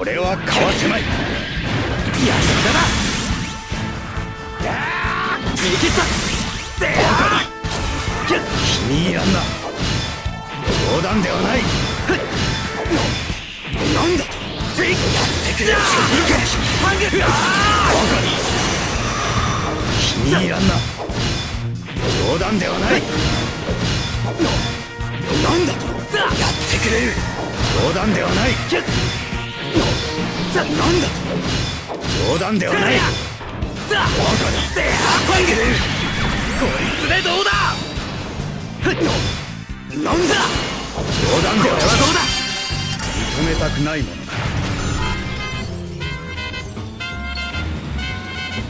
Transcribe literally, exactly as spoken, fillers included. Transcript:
俺はかわせまい。 やりだな。逃げた。でバカだ。気に入らんな。冗談ではない。なんだと。やってくれ。 ハング。 バカだ。気に入らんな。冗談ではない。なんだと。やってくれる。冗談ではない。なんだと。冗談ではない。バカだ。ハング。 こいつでどうだ。 なんだ。冗談ではない。 どうだ。 認めたくないもの。